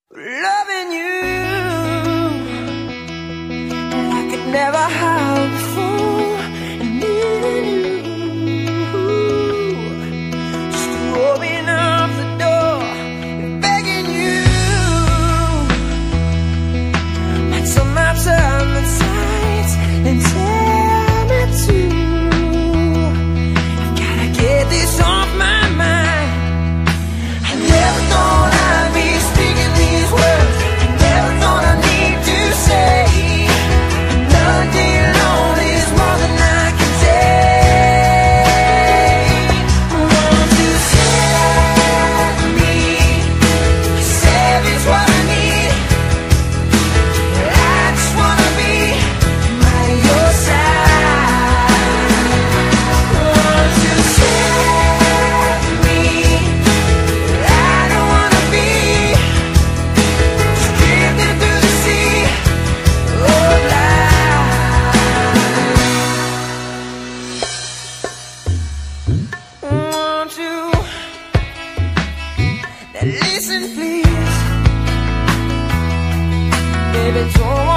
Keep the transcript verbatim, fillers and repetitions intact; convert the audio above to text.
Loving you, and I could never have before. And needing you, just to open up the door, and begging you, like some maps on the sides, and tell me to. I gotta get this off my mind. I never thought I'd be speaking these words. I never thought I'd need to say another day alone is more than I can take. I want to save me. Save is what I need. I just wanna be by your side. I want to save me. I don't wanna be just drifting through the sea of life. I want you. Now listen, please, baby, don't